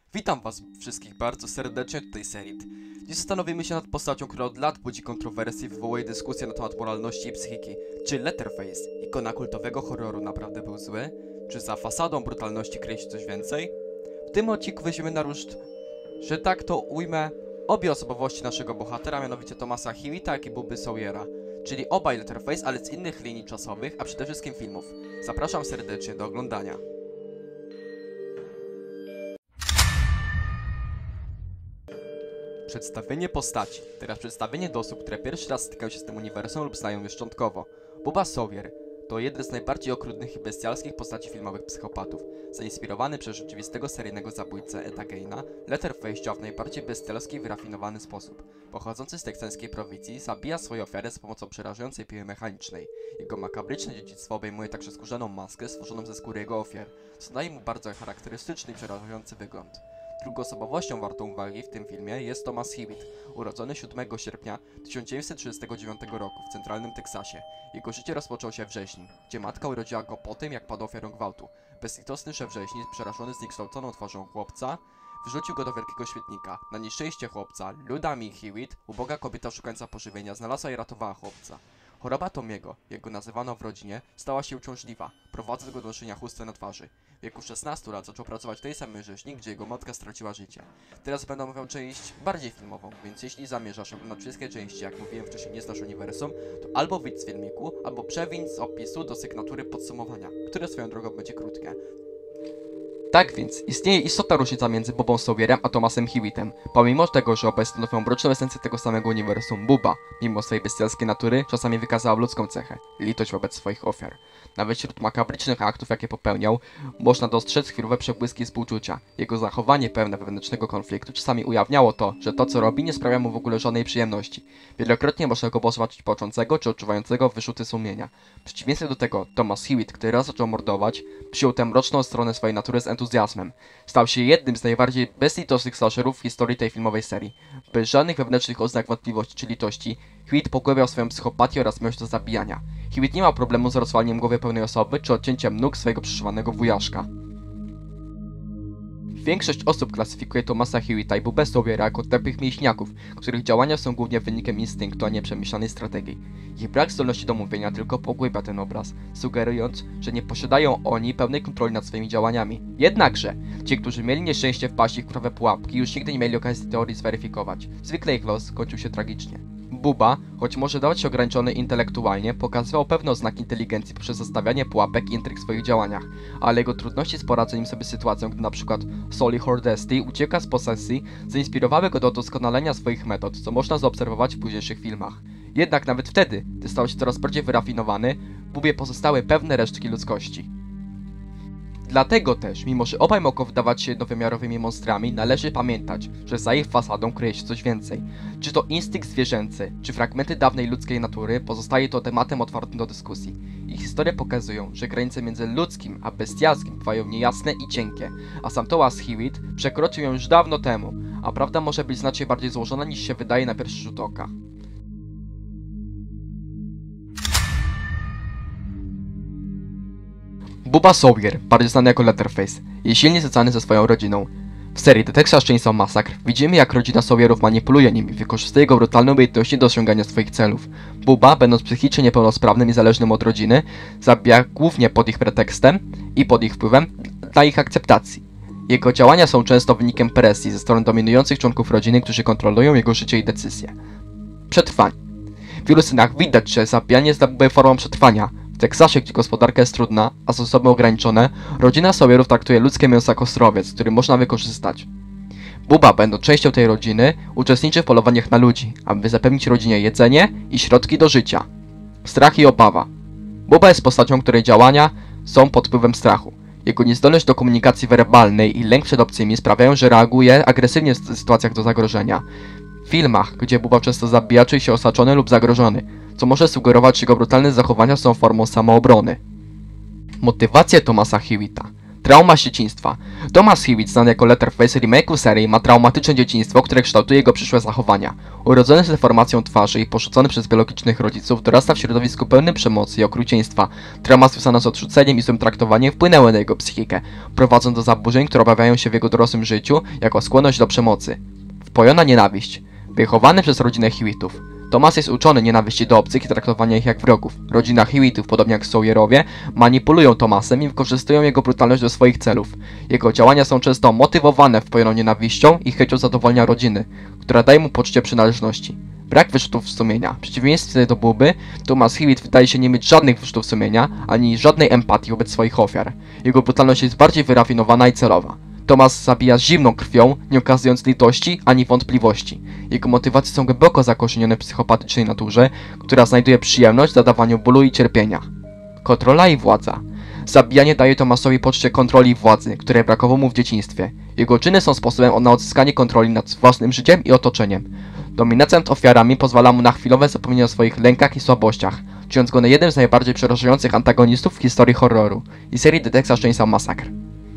Witam was wszystkich bardzo serdecznie, tutaj Serit. Dziś zastanowimy się nad postacią, która od lat budzi kontrowersje i wywołuje dyskusję na temat moralności i psychiki. Czy Leatherface, ikona kultowego horroru, naprawdę był zły? Czy za fasadą brutalności kryje się coś więcej? W tym odcinku weźmiemy na ruszt, że tak to ujmę, obie osobowości naszego bohatera, mianowicie Thomasa Hewitta, jak i Bubby Sawyera. Czyli obaj Leatherface, ale z innych linii czasowych, a przede wszystkim filmów. Zapraszam serdecznie do oglądania. Przedstawienie postaci. Teraz przedstawienie do osób, które pierwszy raz stykają się z tym uniwersum lub znają je szczątkowo. Bubba Sawyer to jeden z najbardziej okrutnych i bestialskich postaci filmowych psychopatów. Zainspirowany przez rzeczywistego seryjnego zabójcę Eda Geina, Leatherface działa w najbardziej bestialski i wyrafinowany sposób. Pochodzący z teksańskiej prowincji, zabija swoje ofiary z pomocą przerażającej piły mechanicznej. Jego makabryczne dziedzictwo obejmuje także skórzaną maskę stworzoną ze skóry jego ofiar, co daje mu bardzo charakterystyczny i przerażający wygląd. Drugą osobowością wartą uwagi w tym filmie jest Thomas Hewitt, urodzony 7 sierpnia 1939 roku w centralnym Teksasie. Jego życie rozpoczęło się w Rzeźni, gdzie matka urodziła go po tym, jak padł ofiarą gwałtu. Bezlitosny szef Rzeźni, przerażony zniekształconą twarzą chłopca, wyrzucił go do wielkiego świetnika. Na nieszczęście chłopca, Ludami Hewitt, uboga kobieta szukająca pożywienia, znalazła i ratowała chłopca. Choroba Tomiego, jego nazywano w rodzinie, stała się uciążliwa, prowadząc go do noszenia chusty na twarzy. W wieku 16 lat zaczął pracować w tej samej rzeźni, gdzie jego matka straciła życie. Teraz będę omawiał część bardziej filmową, więc jeśli zamierzasz oglądać wszystkie części, jak mówiłem wcześniej, nie znasz uniwersum, to albo wyjdź z filmiku, albo przewiń z opisu do sygnatury podsumowania, które swoją drogą będzie krótkie. Tak więc, istnieje istotna różnica między Bubbą Sawyerem a Thomasem Hewittem. Pomimo tego, że obaj stanowią mroczną esencję tego samego uniwersum, Bubba, mimo swojej bestialskiej natury, czasami wykazał ludzką cechę – litość wobec swoich ofiar. Nawet wśród makabrycznych aktów, jakie popełniał, można dostrzec chwilowe przebłyski współczucia. Jego zachowanie pełne wewnętrznego konfliktu czasami ujawniało to, że to co robi nie sprawia mu w ogóle żadnej przyjemności. Wielokrotnie można go zobaczyć płaczącego czy odczuwającego wyrzuty sumienia. W przeciwieństwie do tego, Thomas Hewitt, który raz zaczął mordować, przyjął tę mroczną stronę swojej natury z entuzjazmem. Stał się jednym z najbardziej bezlitosnych slasherów w historii tej filmowej serii. Bez żadnych wewnętrznych oznak wątpliwości czy litości, Hewitt pogłębiał swoją psychopatię oraz miłość do zabijania. Hewitt nie miał problemu z rozwaleniem głowy pełnej osoby czy odcięciem nóg swojego przyszywanego wujaszka. Większość osób klasyfikuje Thomasa Hewitta i Bubbę Sawyera jako tępych mięśniaków, których działania są głównie wynikiem instynktu, a nie przemyślanej strategii. Ich brak zdolności do mówienia tylko pogłębia ten obraz, sugerując, że nie posiadają oni pełnej kontroli nad swoimi działaniami. Jednakże, ci, którzy mieli nieszczęście wpaść w krwawe pułapki, już nigdy nie mieli okazji teorii zweryfikować. Zwykle ich los kończył się tragicznie. Bubba, choć może dawać się ograniczony intelektualnie, pokazywał pewne oznaki inteligencji poprzez zastawianie pułapek i intryg w swoich działaniach, ale jego trudności z poradzeniem sobie z sytuacją, gdy np. Sully Hordesty ucieka z posesji, zainspirowały go do doskonalenia swoich metod, co można zaobserwować w późniejszych filmach. Jednak nawet wtedy, gdy stał się coraz bardziej wyrafinowany, w Bubbie pozostały pewne resztki ludzkości. Dlatego też, mimo że obaj mogą wydawać się jednowymiarowymi monstrami, należy pamiętać, że za ich fasadą kryje się coś więcej. Czy to instynkt zwierzęcy, czy fragmenty dawnej ludzkiej natury, pozostaje to tematem otwartym do dyskusji. Ich historie pokazują, że granice między ludzkim a bestialskim bywają niejasne i cienkie, a sam Thomas Hewitt przekroczył ją już dawno temu, a prawda może być znacznie bardziej złożona niż się wydaje na pierwszy rzut oka. Bubba Sawyer, bardziej znany jako Leatherface, jest silnie związany ze swoją rodziną. W serii The Texas Chainsaw Massacre widzimy, jak rodzina Sawyerów manipuluje nim i wykorzystuje jego brutalne umiejętności do osiągania swoich celów. Bubba, będąc psychicznie niepełnosprawnym i zależnym od rodziny, zabija głównie pod ich pretekstem i pod ich wpływem dla ich akceptacji. Jego działania są często wynikiem presji ze strony dominujących członków rodziny, którzy kontrolują jego życie i decyzje. Przetrwanie. W wielu scenach widać, że zabijanie jest dla Bubby formą przetrwania. W Teksasie, gdzie gospodarka jest trudna, a zasoby ograniczone, rodzina Sawyerów traktuje ludzkie mięso jako surowiec, który można wykorzystać. Bubba, będąc częścią tej rodziny, uczestniczy w polowaniach na ludzi, aby zapewnić rodzinie jedzenie i środki do życia. Strach i obawa. Bubba jest postacią, której działania są pod wpływem strachu. Jego niezdolność do komunikacji werbalnej i lęk przed obcymi sprawiają, że reaguje agresywnie w sytuacjach do zagrożenia. W filmach, gdzie Bubba często zabija, czuje się osaczony lub zagrożony, co może sugerować, że jego brutalne zachowania są formą samoobrony. Motywacje Thomasa Hewitta. Trauma z dzieciństwa. Thomas Hewitt, znany jako Letterface, remake'u serii, ma traumatyczne dzieciństwo, które kształtuje jego przyszłe zachowania. Urodzony z deformacją twarzy i porzucony przez biologicznych rodziców, dorasta w środowisku pełnym przemocy i okrucieństwa. Trauma związana z odrzuceniem i złym traktowaniem wpłynęły na jego psychikę, prowadząc do zaburzeń, które objawiają się w jego dorosłym życiu jako skłonność do przemocy. Wpojona nienawiść. Wychowany przez rodzinę Hewittów. Thomas jest uczony nienawiści do obcych i traktowania ich jak wrogów. Rodzina Hewittów, podobnie jak Sawyerowie, manipulują Thomasem i wykorzystują jego brutalność do swoich celów. Jego działania są często motywowane wpojoną nienawiścią i chęcią zadowolenia rodziny, która daje mu poczucie przynależności. Brak wyrzutów sumienia. W przeciwieństwie do Bubby, Thomas Hewitt wydaje się nie mieć żadnych wyrzutów sumienia, ani żadnej empatii wobec swoich ofiar. Jego brutalność jest bardziej wyrafinowana i celowa. Thomas zabija zimną krwią, nie okazując litości ani wątpliwości. Jego motywacje są głęboko zakorzenione w psychopatycznej naturze, która znajduje przyjemność w zadawaniu bólu i cierpienia. Kontrola i władza. Zabijanie daje Thomasowi poczucie kontroli i władzy, której brakowało mu w dzieciństwie. Jego czyny są sposobem na odzyskanie kontroli nad własnym życiem i otoczeniem. Dominacja nad ofiarami pozwala mu na chwilowe zapomnienie o swoich lękach i słabościach, czyniąc go na jednym z najbardziej przerażających antagonistów w historii horroru i serii The Texas Chainsaw Massacre.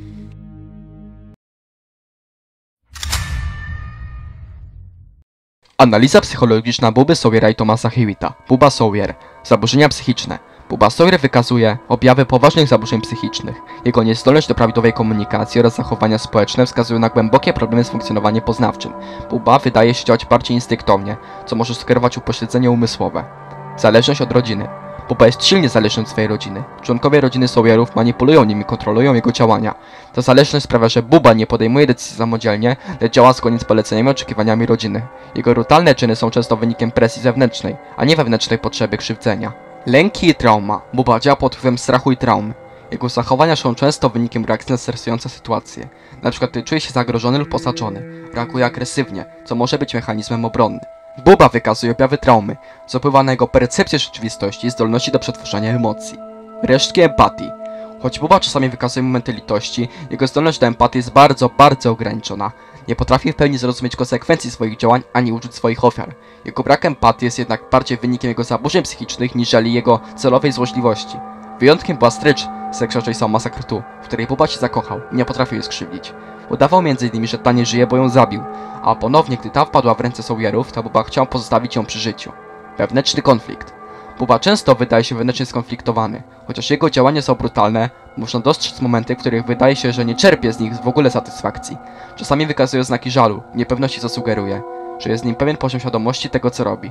Analiza psychologiczna Bubby Sawyera i Thomasa Hewitta. Bubba Sawyer. Zaburzenia psychiczne. Bubba Sawyer wykazuje objawy poważnych zaburzeń psychicznych. Jego niezdolność do prawidłowej komunikacji oraz zachowania społeczne wskazują na głębokie problemy z funkcjonowaniem poznawczym. Bubba wydaje się działać bardziej instynktownie, co może sugerować upośledzenie umysłowe. Zależność od rodziny. Bubba jest silnie zależny od swojej rodziny. Członkowie rodziny Sawyerów manipulują nim i kontrolują jego działania. Ta zależność sprawia, że Bubba nie podejmuje decyzji samodzielnie, lecz działa zgodnie z poleceniami i oczekiwaniami rodziny. Jego brutalne czyny są często wynikiem presji zewnętrznej, a nie wewnętrznej potrzeby krzywdzenia. Lęki i trauma. Bubba działa pod wpływem strachu i traumy. Jego zachowania są często wynikiem reakcji na stresujące sytuacje. Na przykład gdy czuje się zagrożony lub osaczony. Reaguje agresywnie, co może być mechanizmem obronnym. Bubba wykazuje objawy traumy, co wpływa na jego percepcję rzeczywistości i zdolności do przetwarzania emocji. Resztki empatii. Choć Bubba czasami wykazuje momenty litości, jego zdolność do empatii jest bardzo ograniczona. Nie potrafi w pełni zrozumieć konsekwencji swoich działań ani uczuć swoich ofiar. Jego brak empatii jest jednak bardziej wynikiem jego zaburzeń psychicznych niżeli jego celowej złośliwości. Wyjątkiem była Stretch z Texas Chainsaw Massacre 2, w której Bubba się zakochał i nie potrafił jej skrzywdzić. Udawał m.in., że ta nie żyje, bo ją zabił, a ponownie, gdy ta wpadła w ręce Sawyerów, to Bubba chciał pozostawić ją przy życiu. Wewnętrzny konflikt. Bubba często wydaje się wewnętrznie skonfliktowany. Chociaż jego działania są brutalne, można dostrzec momenty, w których wydaje się, że nie czerpie z nich w ogóle satysfakcji. Czasami wykazuje znaki żalu, niepewności, co sugeruje, że jest z nim pewien poziom świadomości tego, co robi.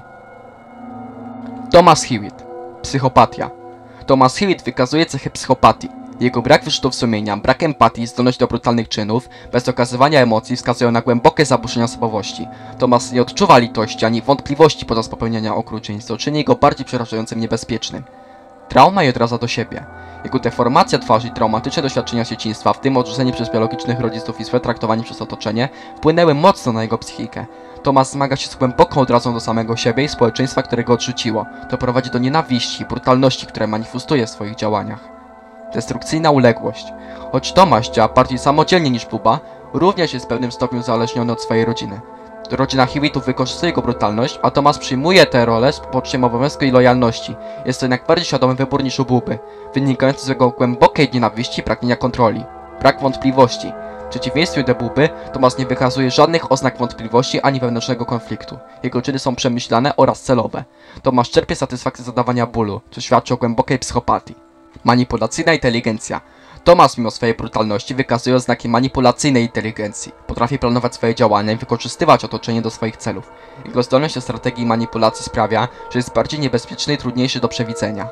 Thomas Hewitt. Psychopatia. Thomas Hewitt wykazuje cechy psychopatii. Jego brak wyrzutów sumienia, brak empatii i zdolność do brutalnych czynów, bez okazywania emocji wskazują na głębokie zaburzenia osobowości. Thomas nie odczuwa litości ani wątpliwości podczas popełniania okrucieństw, co czyni go bardziej przerażającym niebezpiecznym. Trauma i odraza do siebie. Jego deformacja twarzy i traumatyczne doświadczenia z dzieciństwa, w tym odrzucenie przez biologicznych rodziców i złe traktowanie przez otoczenie, wpłynęły mocno na jego psychikę. Thomas zmaga się z głęboką odrazą do samego siebie i społeczeństwa, które go odrzuciło. To prowadzi do nienawiści i brutalności, które manifestuje w swoich działaniach. Destrukcyjna uległość. Choć Thomas działa bardziej samodzielnie niż Bubba, również jest w pewnym stopniu uzależniony od swojej rodziny. Rodzina Hewittów wykorzystuje jego brutalność, a Thomas przyjmuje tę rolę z poczuciem obowiązku i lojalności. Jest to jednak bardziej świadomy wybór niż u Bubby, wynikający z jego głębokiej nienawiści i pragnienia kontroli. Brak wątpliwości. W przeciwieństwie do Bubby, Thomas nie wykazuje żadnych oznak wątpliwości ani wewnętrznego konfliktu. Jego czyny są przemyślane oraz celowe. Thomas czerpie satysfakcję z zadawania bólu, co świadczy o głębokiej psychopatii. Manipulacyjna inteligencja. Thomas mimo swojej brutalności wykazuje oznaki manipulacyjnej inteligencji. Potrafi planować swoje działania i wykorzystywać otoczenie do swoich celów. Jego zdolność do strategii i manipulacji sprawia, że jest bardziej niebezpieczny i trudniejszy do przewidzenia.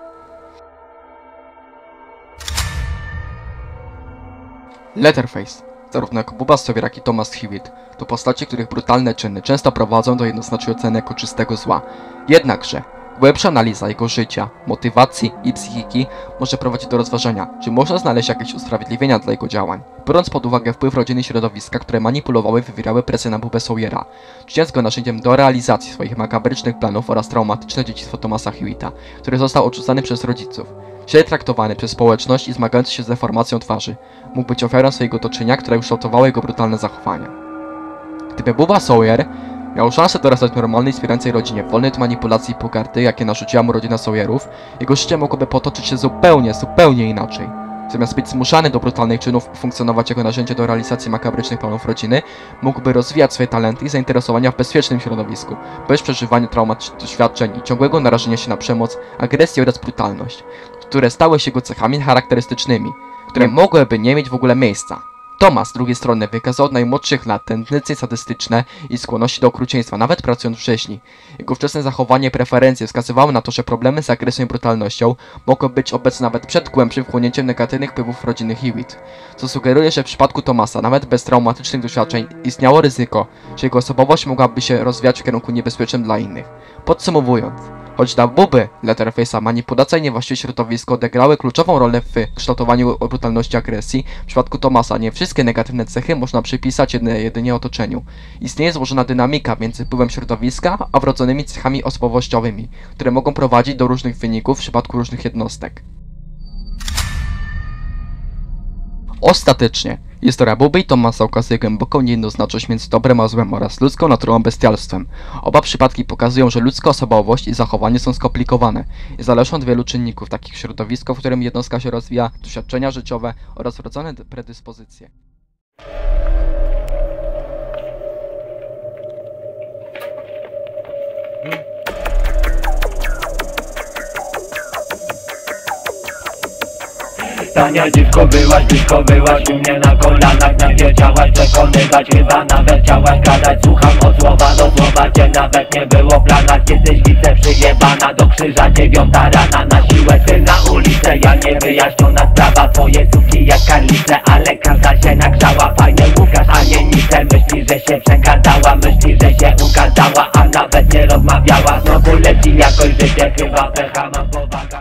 Letterface. Zarówno jako Bubba Sawyer, jak i Thomas Hewitt to postacie, których brutalne czyny często prowadzą do jednoznacznej oceny jako czystego zła. Jednakże głębsza analiza jego życia, motywacji i psychiki może prowadzić do rozważenia, czy można znaleźć jakieś usprawiedliwienia dla jego działań, biorąc pod uwagę wpływ rodziny i środowiska, które manipulowały i wywierały presję na Bubbę Sawyera, czyniąc go narzędziem do realizacji swoich makabrycznych planów oraz traumatyczne dzieciństwo Thomasa Hewitta, który został odrzucany przez rodziców. Źle traktowany przez społeczność i zmagający się z deformacją twarzy, mógł być ofiarą swojego otoczenia, które ukształtowało jego brutalne zachowania. Gdyby Bubba Sawyer miał szansę dorastać w normalnej, wspierającej rodzinie, wolnej od manipulacji i pogardy, jakie narzuciła mu rodzina Sawyerów, jego życie mogłoby potoczyć się zupełnie inaczej. Zamiast być zmuszany do brutalnych czynów i funkcjonować jako narzędzie do realizacji makabrycznych planów rodziny, mógłby rozwijać swoje talenty i zainteresowania w bezpiecznym środowisku, bez przeżywania traumatycznych doświadczeń i ciągłego narażenia się na przemoc, agresję oraz brutalność, które stały się jego cechami charakterystycznymi, które mogłyby nie mieć w ogóle miejsca. Thomas z drugiej strony wykazał od najmłodszych lat tendencje sadystyczne i skłonności do okrucieństwa, nawet pracując w rzeźni. Jego wczesne zachowanie i preferencje wskazywały na to, że problemy z agresją i brutalnością mogły być obecne nawet przed głębszym wchłonięciem negatywnych wpływów rodziny Hewitt, co sugeruje, że w przypadku Thomasa, nawet bez traumatycznych doświadczeń, istniało ryzyko, że jego osobowość mogłaby się rozwijać w kierunku niebezpiecznym dla innych. Podsumowując, choć dla Bubby Leatherface'a manipulacja i niewłaściwe środowisko odegrały kluczową rolę w kształtowaniu brutalności i agresji, w przypadku Thomasa nie wszystkie negatywne cechy można przypisać jedynie otoczeniu. Istnieje złożona dynamika między wpływem środowiska a wrodzonymi cechami osobowościowymi, które mogą prowadzić do różnych wyników w przypadku różnych jednostek. Ostatecznie, historia Bubby i Thomasa ukazuje głęboką niejednoznaczność między dobrem a złem oraz ludzką naturą a bestialstwem. Oba przypadki pokazują, że ludzka osobowość i zachowanie są skomplikowane i zależą od wielu czynników, takich jak środowisko, w którym jednostka się rozwija, doświadczenia życiowe oraz wrodzone predyspozycje. Tania dziwko byłaś, blisko byłaś u mnie na kolanach. Nie wiedziałaś przekonywać, chyba nawet chciałaś gadać. Słucham od słowa do słowa, cię nawet nie było w planach. Jesteś widzę przyjebana, do krzyża 9 rana. Na siłę ty na ulicę, ja niewyjaśniona sprawa. Twoje suki jak karlice, ale każda się nagrzała. Fajnie Łukasz, a nie Nicę. Myśli, że się przegadała, myśli, że się ugadała, a nawet nie rozmawiała. Znowu leci jakoś życie, chyba pecha mam powaga.